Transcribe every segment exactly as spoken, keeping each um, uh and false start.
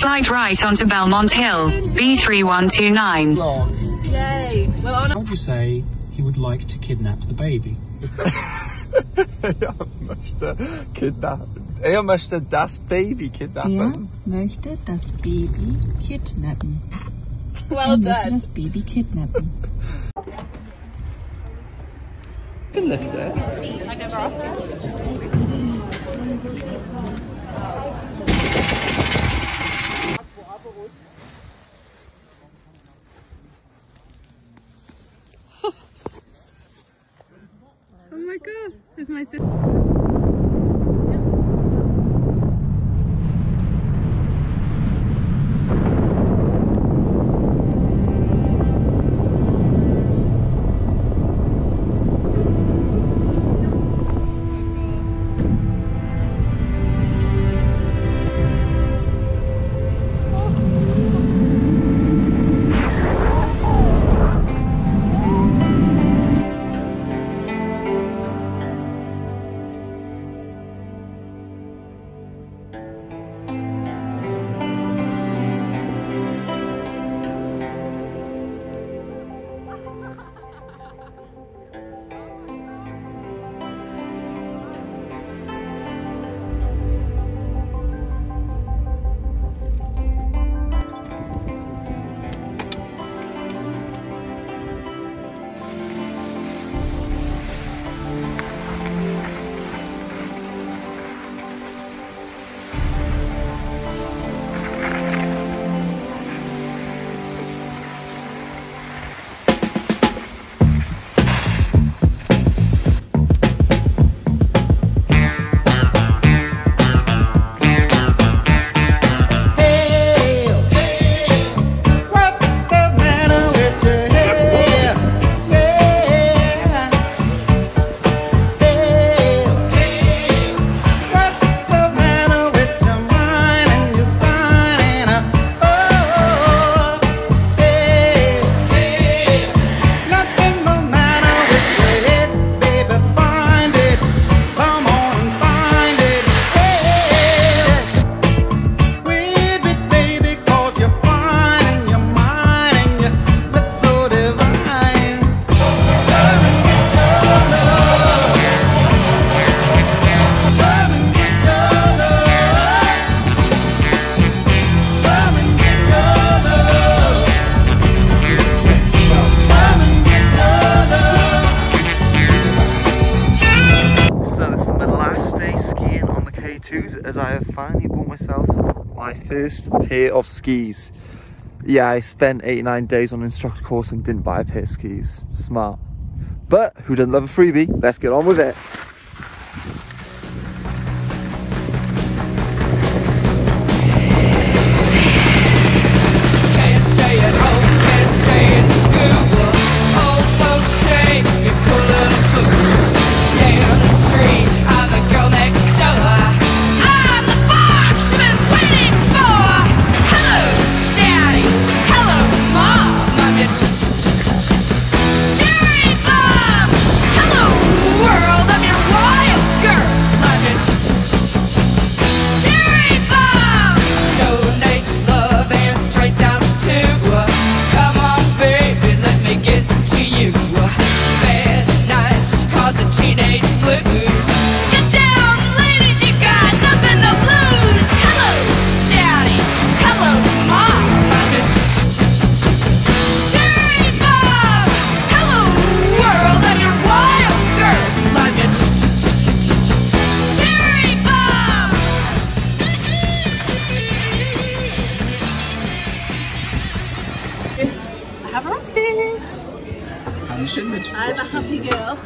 flight right onto Belmont Hill, B three one two nine. Yay! Well, how would you say he would like to kidnap the baby? Er möchte kidnappen. Er möchte das Baby kidnappen. Er möchte das Baby kidnappen. Well er done. möchte das Baby kidnappen. You can lift it. I never asked you. Oh my god, this is my sister. As I have finally bought myself my first pair of skis. Yeah, I spent eight, nine days on an instructor course and didn't buy a pair of skis. Smart. But who doesn't love a freebie? Let's get on with it. Can't stay at home, can't stay in school. Old folks say you're full of food. Down the street, I'm the girl next door. I'm a happy girl.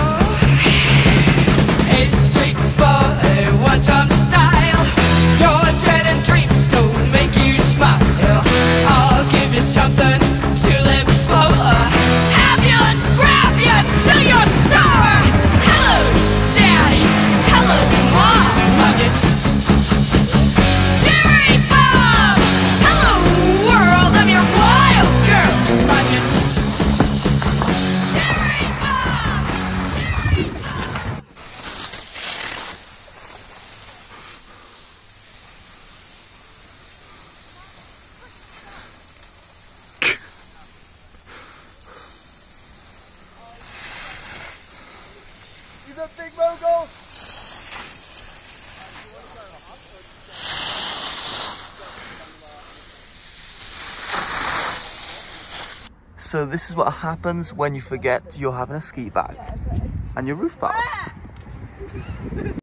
Hey, street boy, what's up style? You're So this is what happens when you forget you're having a ski bag and your roof bars.